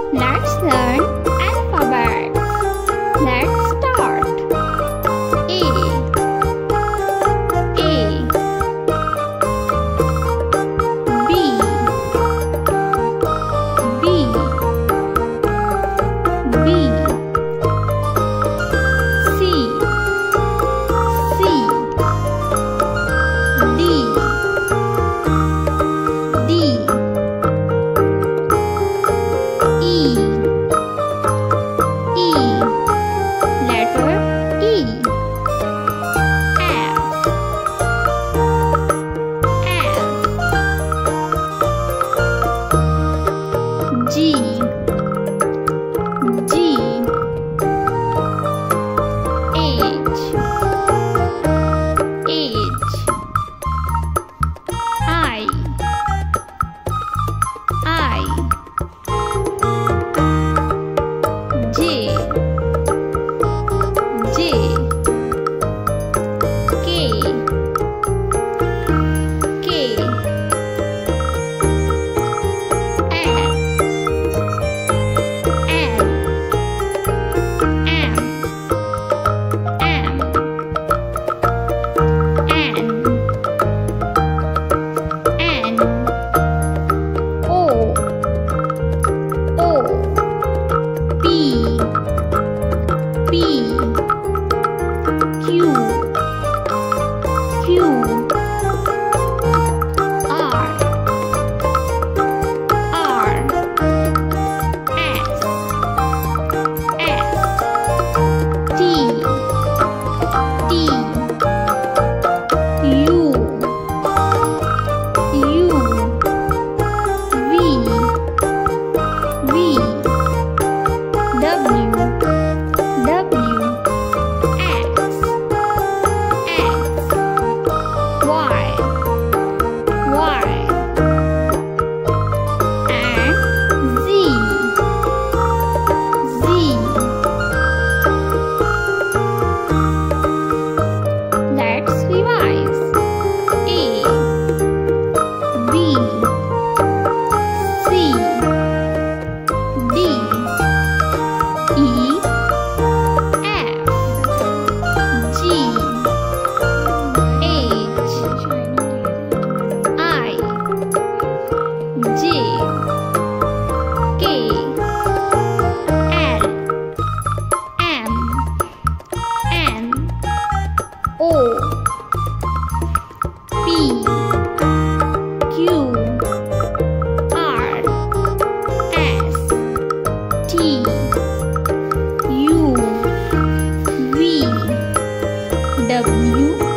Let's learn alphabets. Let's start. A, B, B, B, C, C, D, D, E, E, letter E, F, F, G, G, H, H, I, J, J, K, K, L, L, M, M, N, N, O, O, P, P, Q, Q, R, R, S, S, T, T, U, U, V, V, W, W, X, X, Y, Y, and Z, Z. Let's revise. A, B, C, D, E, F, G, H, I, J, K, L, M, N, O, P, Q, R, S, T, U, V, W,